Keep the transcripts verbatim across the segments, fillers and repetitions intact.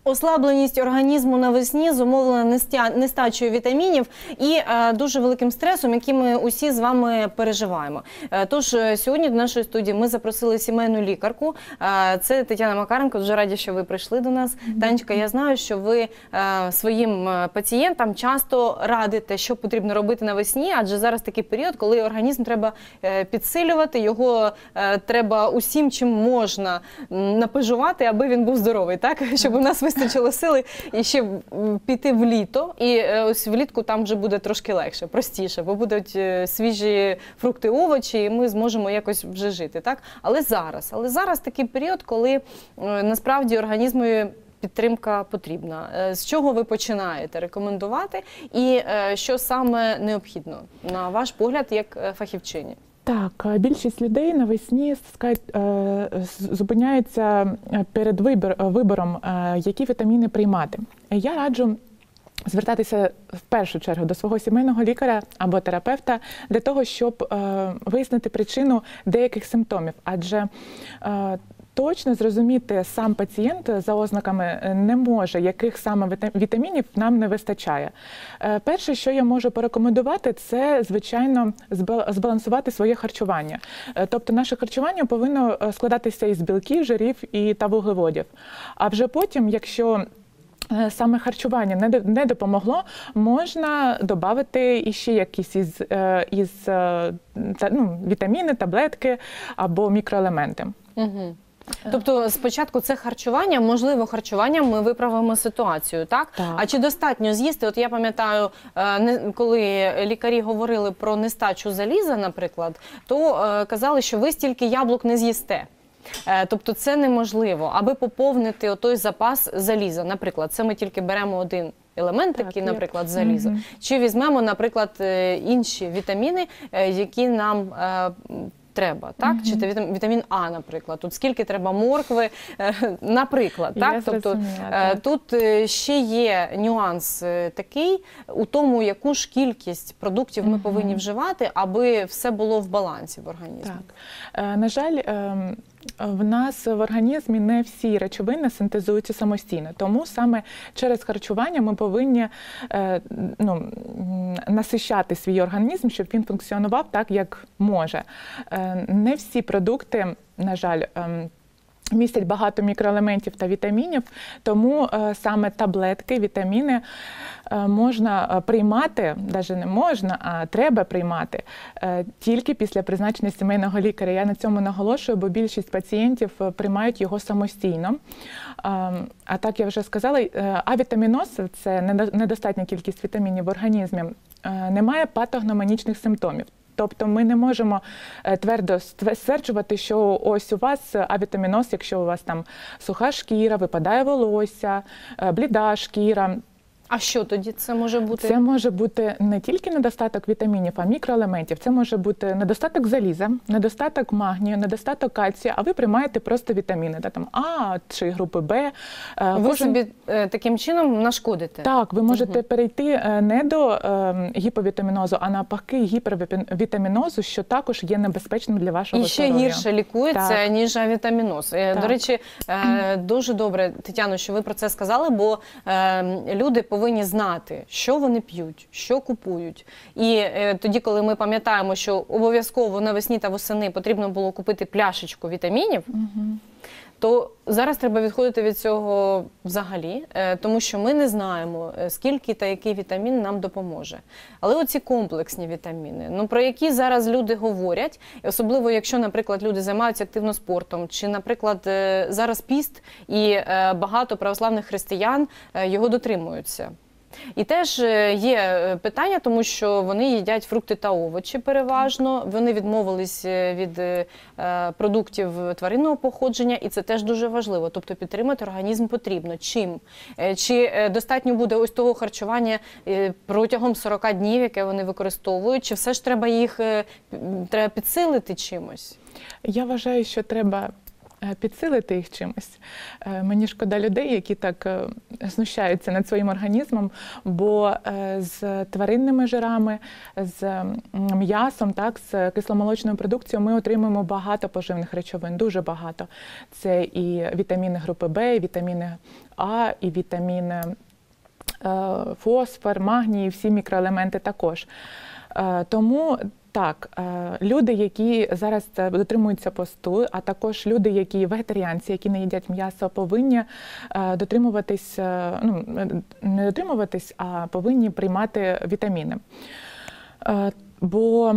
Ослабленість організму навесні зумовлена нестачею вітамінів і е, дуже великим стресом, який ми усі з вами переживаємо. Е, тож сьогодні до нашої студії ми запросили сімейну лікарку. Е, це Тетяна Макаренко. Дуже раді, що ви прийшли до нас. Mm-hmm. Танечка, я знаю, що ви е, своїм пацієнтам часто радите, що потрібно робити навесні, адже зараз такий період, коли організм треба е, підсилювати, його е, треба усім, чим можна напижувати, аби він був здоровий, так? Щоб у нас вистачило сили і ще піти в літо, і ось влітку там вже буде трошки легше, простіше, бо будуть свіжі фрукти, овочі, і ми зможемо якось вже жити, так? Але зараз, але зараз такий період, коли насправді організму підтримка потрібна. З чого ви починаєте рекомендувати і що саме необхідно, на ваш погляд, як фахівчині? Так, більшість людей навесні зупиняються перед вибором, які вітаміни приймати. Я раджу звертатися в першу чергу до свого сімейного лікаря або терапевта для того, щоб вияснити причину деяких симптомів, адже точно зрозуміти сам пацієнт за ознаками не може, яких саме вітамінів нам не вистачає. Перше, що я можу порекомендувати, це, звичайно, збалансувати своє харчування. Тобто наше харчування повинно складатися із білків, жирів і та вуглеводів. А вже потім, якщо саме харчування не допомогло, можна додати іще якісь із, із ну, вітаміни, таблетки або мікроелементи. Угу. Тобто спочатку це харчування, можливо, харчуванням ми виправимо ситуацію, так? Так. А чи достатньо з'їсти? От я пам'ятаю, коли лікарі говорили про нестачу заліза, наприклад, то казали, що ви стільки яблук не з'їсте. Тобто це неможливо, аби поповнити отой запас заліза. Наприклад, це ми тільки беремо один елемент, так, такий, наприклад, залізо. Угу. Чи візьмемо, наприклад, інші вітаміни, які нам треба, так? Mm-hmm. Чи вітамін А, наприклад. Тут скільки треба моркви, наприклад, так? Я тобто зрозуміла, тут ще є нюанс такий у тому, яку ж кількість продуктів ми mm-hmm. повинні вживати, аби все було в балансі в організмі. Так. На жаль, в нас в організмі не всі речовини синтезуються самостійно, тому саме через харчування ми повинні ну, насищати свій організм, щоб він функціонував так, як може. Не всі продукти, на жаль, містять багато мікроелементів та вітамінів, тому саме таблетки, вітаміни можна приймати, навіть не можна, а треба приймати тільки після призначення сімейного лікаря. Я на цьому наголошую, бо більшість пацієнтів приймають його самостійно. А так я вже сказала, авітаміноз – це недостатня кількість вітамінів в організмі, не має патогномонічних симптомів. Тобто ми не можемо твердо стверджувати, що ось у вас авітаміноз, якщо у вас там суха шкіра, випадає волосся, бліда шкіра. А що тоді це може бути? Це може бути не тільки недостаток вітамінів, а мікроелементів. Це може бути недостаток заліза, недостаток магнію, недостаток кальцію, а ви приймаєте просто вітаміни, та, там, А чи групи Б. Ви Кожен... собі е, таким чином нашкодите? Так, ви можете угу. перейти не до е, гіповітамінозу, а навпаки гіпервітамінозу, що також є небезпечним для вашого здоров'я. І ще гірше лікується, так. ніж авітаміноз. Так. До речі, е, дуже добре, Тетяно, що ви про це сказали, бо е, люди повинні повинні знати, що вони п'ють, що купують. І е, тоді, коли ми пам'ятаємо, що обов'язково навесні та восени потрібно було купити пляшечку вітамінів, угу. то зараз треба відходити від цього взагалі, е, тому що ми не знаємо, скільки та який вітамін нам допоможе. Але оці комплексні вітаміни, ну, про які зараз люди говорять, особливо якщо, наприклад, люди займаються активно спортом, чи, наприклад, е, зараз піст, і е, багато православних християн е, його дотримуються. І теж є питання, тому що вони їдять фрукти та овочі переважно, вони відмовились від продуктів тваринного походження, і це теж дуже важливо. Тобто підтримати організм потрібно. Чим? Чи достатньо буде ось того харчування протягом сорока днів, яке вони використовують, чи все ж треба їх треба підсилити чимось? Я вважаю, що треба підсилити їх чимось. Мені шкода людей, які так знущаються над своїм організмом, бо з тваринними жирами, з м'ясом, так, з кисломолочною продукцією ми отримуємо багато поживних речовин, дуже багато. Це і вітаміни групи Б, і вітаміни А, і вітаміни фосфор, магній, всі мікроелементи також. Тому так, люди, які зараз дотримуються посту, а також люди, які вегетаріанці, які не їдять м'ясо, повинні дотримуватись, ну, не дотримуватись, а повинні приймати вітаміни. Бо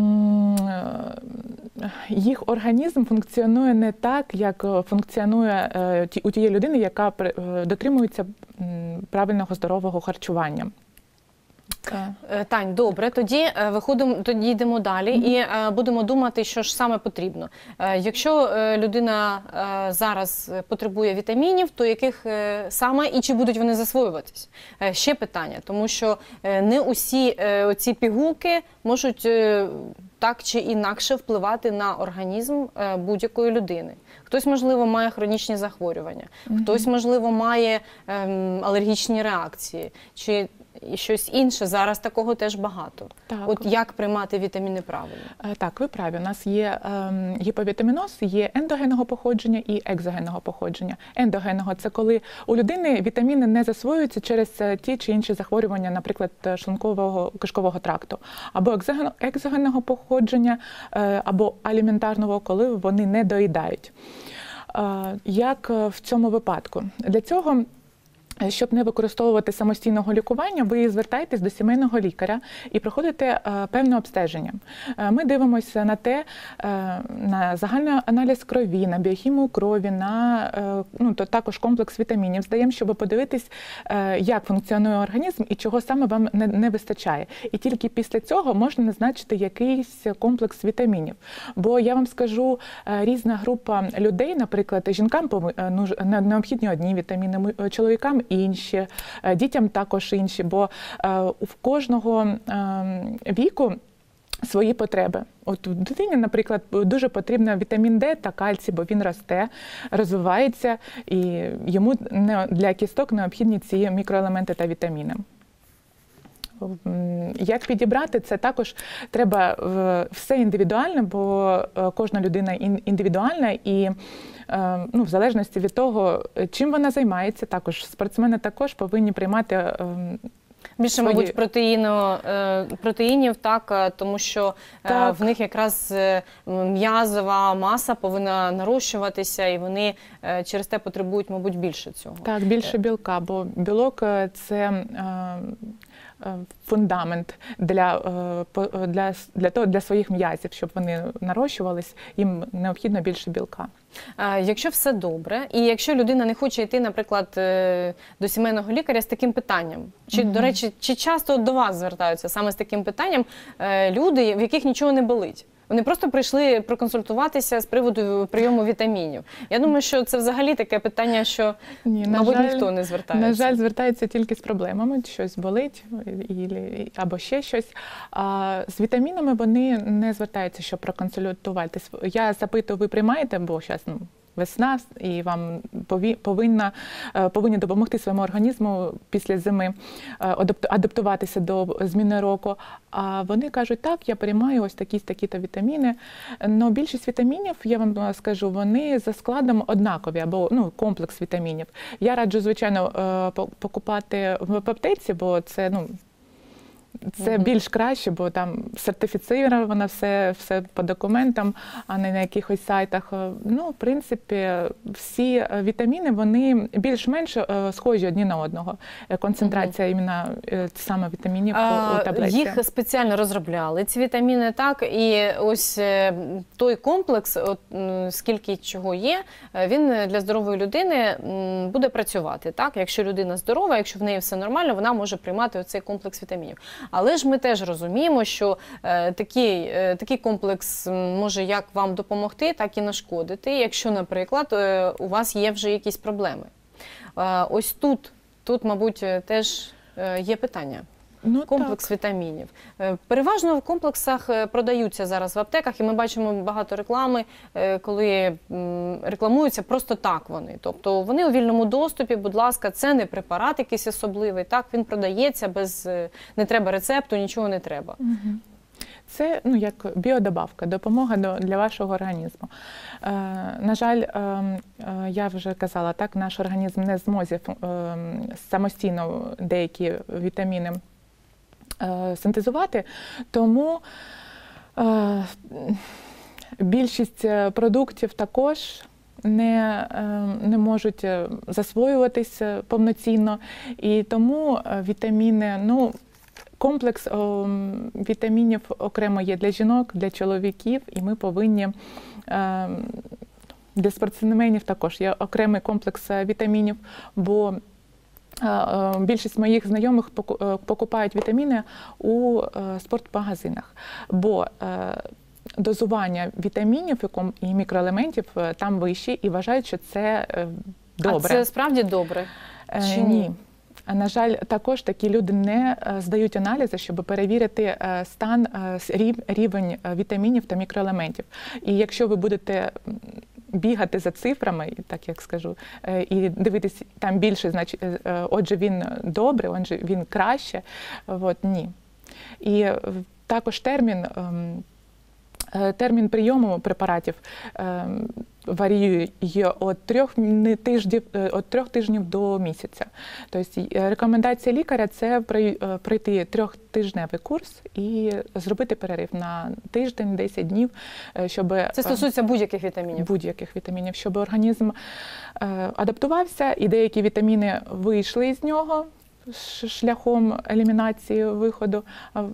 їх організм функціонує не так, як функціонує у тієї людини, яка дотримується правильного здорового харчування. Тань, добре, тоді виходимо, тоді йдемо далі mm-hmm. і будемо думати, що ж саме потрібно. Якщо людина зараз потребує вітамінів, то яких саме і чи будуть вони засвоюватись? Ще питання, тому що не усі ці пігулки можуть так чи інакше впливати на організм будь-якої людини. Хтось, можливо, має хронічні захворювання, mm-hmm. хтось, можливо, має алергічні реакції, чи і щось інше. Зараз такого теж багато. Так. От як приймати вітаміни правильно? Так, ви праві. У нас є ем, гіповітаміноз, є ендогенного походження і екзогенного походження. Ендогенного – це коли у людини вітаміни не засвоюються через ті чи інші захворювання, наприклад, шлункового кишкового тракту. Або екзогенного походження, е, або аліментарного, коли вони не доїдають. Е, як в цьому випадку? Для цього, щоб не використовувати самостійного лікування, ви звертаєтесь до сімейного лікаря і проходите е, певне обстеження. Е, ми дивимося на те, е, на загальний аналіз крові, на біохімію крові, на е, ну, то також комплекс вітамінів здаємо, щоб подивитись, е, як функціонує організм і чого саме вам не, не вистачає. І тільки після цього можна назначити якийсь комплекс вітамінів. Бо я вам скажу, е, різна група людей, наприклад, жінкам е, необхідні одні вітаміни, чоловікам інші, дітям також інші, бо в кожного віку свої потреби. От у дитині, наприклад, дуже потрібен вітамін Д та кальцій, бо він росте, розвивається, і йому для кісток необхідні ці мікроелементи та вітаміни. Як підібрати, це також треба все індивідуально, бо кожна людина індивідуальна і ну, в залежності від того, чим вона займається, також спортсмени також повинні приймати більше, свої... мабуть, протеїну, протеїнів, так, тому що так. в них якраз м'язова маса повинна нарощуватися, і вони через те потребують, мабуть, більше цього. Так, більше білка, бо білок – це фундамент для, для, для, того, для своїх м'язів, щоб вони нарощувались, їм необхідно більше білка. Якщо все добре, і якщо людина не хоче йти, наприклад, до сімейного лікаря з таким питанням, чи, mm-hmm. до речі, чи часто до вас звертаються саме з таким питанням люди, в яких нічого не болить? Вони просто прийшли проконсультуватися з приводу прийому вітамінів. Я думаю, що це взагалі таке питання, що, Ні, мабуть, жаль, ніхто не звертається. На жаль, звертається тільки з проблемами, щось болить або ще щось. А з вітамінами вони не звертаються, щоб проконсультуватись. Я запитую, ви приймаєте, бо зараз, ну, весна, і вам повинна, повинні допомогти своєму організму після зими адаптуватися до зміни року. А вони кажуть, так, я приймаю ось такі-такі-то вітаміни. Но більшість вітамінів, я вам скажу, вони за складом однакові, або ну, комплекс вітамінів. Я раджу, звичайно, покупати в аптеці, бо це, ну, це mm-hmm. більш краще, бо там сертифіцировано все, все по документам, а не на якихось сайтах. Ну, в принципі, всі вітаміни, вони більш-менш схожі одні на одного. Концентрація mm-hmm. іменно саме вітамінів а, у таблетці. Їх спеціально розробляли, ці вітаміни, так, і ось той комплекс, от, скільки чого є, він для здорової людини буде працювати, так? Якщо людина здорова, якщо в неї все нормально, вона може приймати оцей комплекс вітамінів. Але ж ми теж розуміємо, що е, такий, е, такий комплекс може як вам допомогти, так і нашкодити, якщо, наприклад, е, у вас є вже якісь проблеми. Е, ось тут, тут, мабуть, теж е, є питання. Ну, комплекс так. вітамінів. Е, Переважно в комплексах е, продаються зараз в аптеках, і ми бачимо багато реклами, е, коли м, рекламуються просто так вони. Тобто вони у вільному доступі, будь ласка, це не препарат якийсь особливий, так, він продається без, е, не треба рецепту, нічого не треба. Мгм. Це ну, як біодобавка, допомога до, для вашого організму. Е, на жаль, е, е, я вже казала, так, наш організм не зможе е, самостійно деякі вітаміни е, синтезувати, тому е, більшість продуктів також не, е, не можуть засвоюватись повноцінно, і тому вітаміни, ну, комплекс о, вітамінів окремо є для жінок, для чоловіків, і ми повинні, е, для спортсменів також є окремий комплекс вітамінів, бо е, е, більшість моїх знайомих поку- е, покупають вітаміни у е, спортмагазинах, бо е, дозування вітамінів і ком- і мікроелементів е, там вищі, і вважають, що це е, добре. А це справді добре? Е, Чи ні? А, на жаль, також такі люди не е, здають аналізи, щоб перевірити е, стан, е, с- рів- рівень е, вітамінів та мікроелементів. І якщо ви будете м, бігати за цифрами, і так як скажу, е, і дивитись там більше, значить, е, е, отже, він добре, отже, він краще, от, ні. І е, також термін, ем, е, термін прийому препаратів ем, варіює від трьох тижнів, від трьох тижнів до місяця. Тобто рекомендація лікаря – це пройти трьохтижневий курс і зробити перерив на тиждень, десять днів, щоб… Це стосується будь-яких вітамінів? Будь-яких вітамінів, щоб організм адаптувався і деякі вітаміни вийшли з нього шляхом елімінації виходу,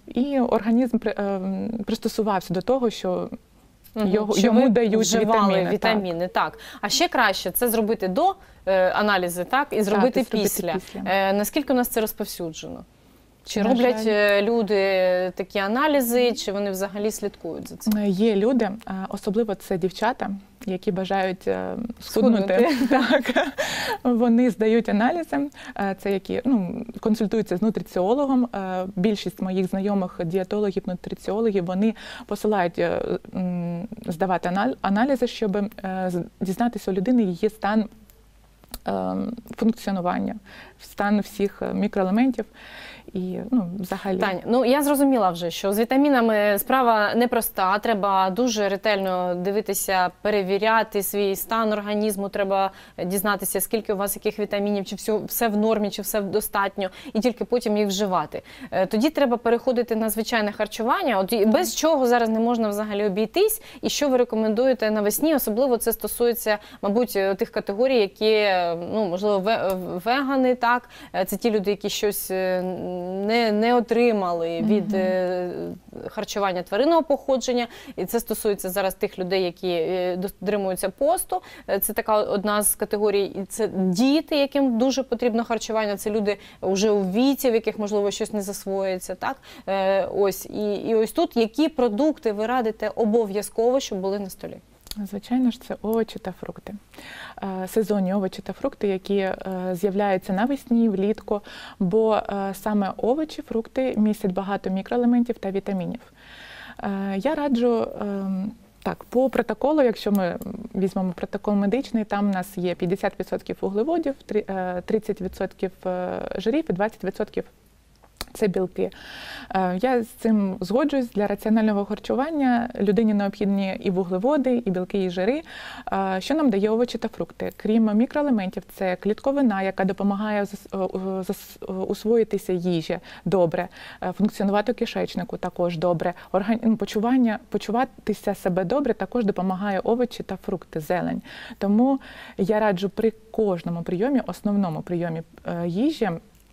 і організм пристосувався до того, що Його, Що йому ви дають вживали вітаміни. вітаміни, так. так. А ще краще це зробити до е, аналізи, так, і зробити, і зробити після. після. Е, наскільки у нас це розповсюджено? Чи На роблять жаль. е, люди такі аналізи, чи вони взагалі слідкують за цим? Є люди, особливо це дівчата, які бажають е, схуднути. Так. Вони здають аналізи, е, це які ну, консультуються з нутриціологом. Е, Більшість моїх знайомих дієтологів, нутриціологів, вони посилають е, м, здавати анал- аналізи, щоб е, з- дізнатися у людини її стан е, функціонування, стан всіх мікроелементів. І, ну, взагалі. Таня, ну я зрозуміла вже, що з вітамінами справа непроста, треба дуже ретельно дивитися, перевіряти свій стан організму, треба дізнатися, скільки у вас яких вітамінів, чи все, все в нормі, чи все достатньо, і тільки потім їх вживати. Е, Тоді треба переходити на звичайне харчування, от і без чого зараз не можна взагалі обійтись, і що ви рекомендуєте навесні, особливо це стосується, мабуть, тих категорій, які, ну, можливо, ве- вегани, так, це ті люди, які щось не, не отримали від е, харчування тваринного походження. І це стосується зараз тих людей, які е, дотримуються посту. Е, Це така одна з категорій. І це діти, яким дуже потрібно харчування. Це люди вже у віці, в яких, можливо, щось не засвоюється. Так? Е, ось. І, і ось тут які продукти ви радите обов'язково, щоб були на столі? Звичайно ж, це овочі та фрукти. Е, Сезонні овочі та фрукти, які е, з'являються навесні, влітку, бо е, саме овочі, фрукти містять багато мікроелементів та вітамінів. Е, Я раджу, ем, так, по протоколу, якщо ми візьмемо протокол медичний, там у нас є п'ятдесят відсотків вуглеводів, три- е, тридцять відсотків е, жирів і двадцять відсотків це білки. Е, Я з цим згоджуюсь. Для раціонального харчування людині необхідні і вуглеводи, і білки, і жири. Е, Що нам дає овочі та фрукти? Крім мікроелементів, це клітковина, яка допомагає зас- е, зас- е, усвоїтися їжі добре, е, функціонувати кишечнику також добре, орган- почування, почуватися себе добре також допомагає овочі та фрукти, зелень. Тому я раджу при кожному прийомі, основному прийомі е, їжі,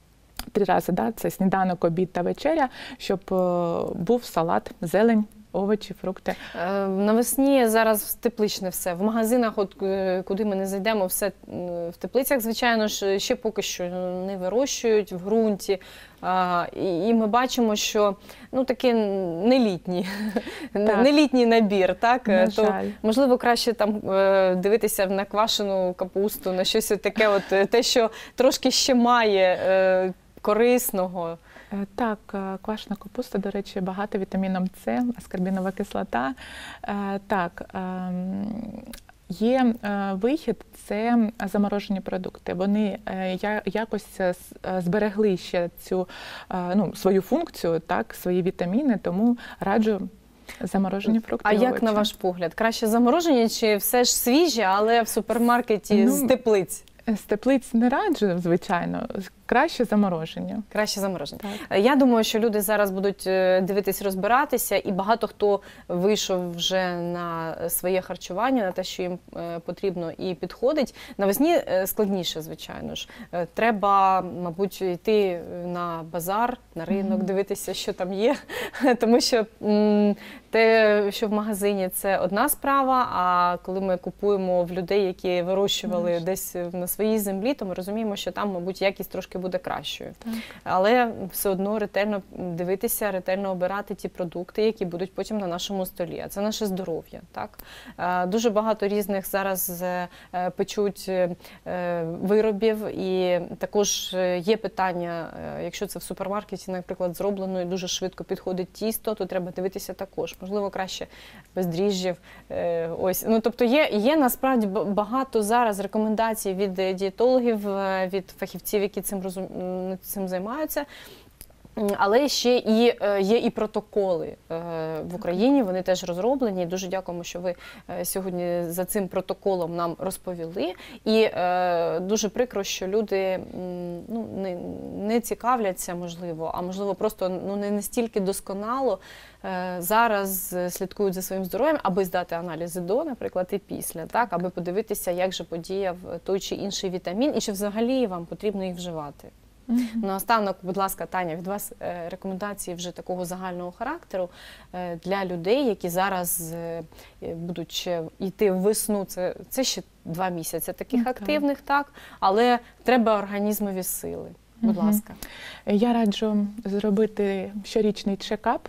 три рази, да, це сніданок, обід та вечеря, щоб е, був салат, зелень, овочі, фрукти. Е, Навесні зараз тепличне все. В магазинах, от е, куди ми не зайдемо, все м, в теплицях, звичайно ж, ще поки що не вирощують в ґрунті. А, і, і ми бачимо, що ну такий не літній, Так. не літній набір, так? На То жаль. можливо краще там е, дивитися на квашену капусту, на щось таке, от е, те, що трошки ще має е, корисного. Е, Так, е, квашена капуста, до речі, багата вітаміном С, аскорбінова кислота. Е, Так, ем, є е, вихід – це заморожені продукти. Вони е, я- якось е, с- е, зберегли ще цю е, ну, свою функцію, так, свої вітаміни, тому раджу заморожені фрукти. А і як овочі. на ваш погляд? Краще заморожені чи все ж свіже, але в супермаркеті Ну, з теплиць? З теплиць не раджу, звичайно, краще заморожені. Краще заморожені. Так. Я думаю, що люди зараз будуть е, дивитись, розбиратися, і багато хто вийшов вже на своє харчування, на те, що їм е, потрібно і підходить. Навесні е, складніше, звичайно ж. Е, Треба, мабуть, йти на базар, на ринок, Мгм. дивитися, що там є, тому що м, те, що в магазині, це одна справа, а коли ми купуємо в людей, які вирощували Конечно. десь на своїй землі, то ми розуміємо, що там, мабуть, якість трошки буде кращою. Так. Але все одно ретельно дивитися, ретельно обирати ті продукти, які будуть потім на нашому столі. А це наше здоров'я. Так? Е, Дуже багато різних зараз е, е, печуть е, виробів, і також е, є питання, е, якщо це в супермаркеті, наприклад, зроблено і дуже швидко підходить тісто, то треба дивитися також. Можливо, краще без дріжджів. Е, Ось. Ну, тобто є, є насправді б- багато зараз рекомендацій від е, дієтологів, е, від фахівців, які цим розум... м, цим займаються. М, Але ще і е, є і протоколи е, в Україні, вони теж розроблені. І дуже дякуємо, що ви е, сьогодні за цим протоколом нам розповіли. І е, дуже прикро, що люди м, ну, не, не цікавляться, можливо, а можливо просто ну, не настільки досконало е, зараз слідкують за своїм здоров'ям, аби здати аналізи до, наприклад, і після, так, аби подивитися, як же подіяв той чи інший вітамін, і чи взагалі вам потрібно їх вживати. Мгм. Наостанок, будь ласка, Таня, від вас е, рекомендації вже такого загального характеру е, для людей, які зараз е, будуть ще йти в весну. Це, це ще два місяці таких Ну, так. активних, так, але треба організмові сили. Будь Мгм. ласка. Я раджу зробити щорічний чекап,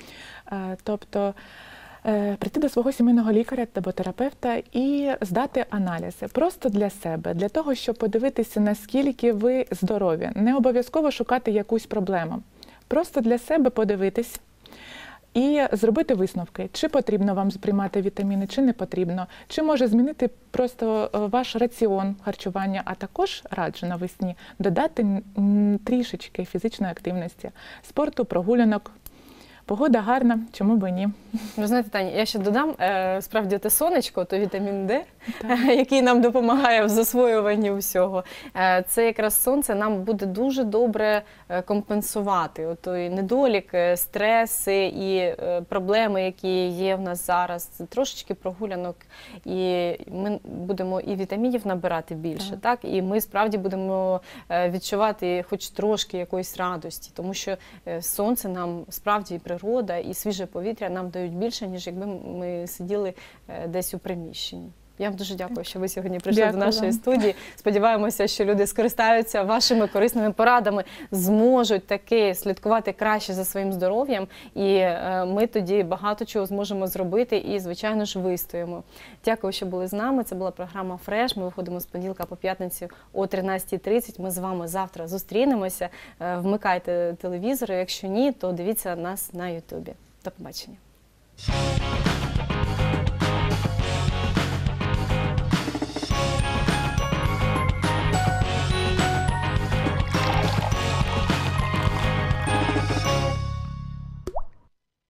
е, тобто е, прийти до свого сімейного лікаря або терапевта і здати аналізи просто для себе, для того, щоб подивитися, наскільки ви здорові. Не обов'язково шукати якусь проблему. Просто для себе подивитись і зробити висновки, чи потрібно вам приймати вітаміни, чи не потрібно, чи може змінити просто е, ваш раціон харчування, а також раджу навесні додати м, трішечки фізичної активності, спорту, прогулянок. Погода гарна, чому б і ні. Ви знаєте, Таня, я ще додам, е, справді те сонечко, то вітамін Д, Так. який нам допомагає в засвоюванні всього. Е, Це якраз сонце нам буде дуже добре е, компенсувати той недолік, е, стреси і е, проблеми, які є в нас зараз. Це трошечки прогулянок, і ми будемо і вітамінів набирати більше, Так. так? І ми справді будемо е, відчувати хоч трошки якоїсь радості, тому що е, сонце нам справді і природа, і свіже повітря нам дають більше, ніж якби ми сиділи е, десь у приміщенні. Я вам дуже дякую, що ви сьогодні прийшли Дякую до нашої вам. студії. Сподіваємося, що люди скористаються вашими корисними порадами, зможуть таки слідкувати краще за своїм здоров'ям, і е, ми тоді багато чого зможемо зробити і, звичайно ж, вистоїмо. Дякую, що були з нами. Це була програма «Фреш». Ми виходимо з понеділка по п'ятницю о тринадцятій тридцять. Ми з вами завтра зустрінемося. Е, Вмикайте телевізор, якщо ні, то дивіться нас на Ютубі. До побачення.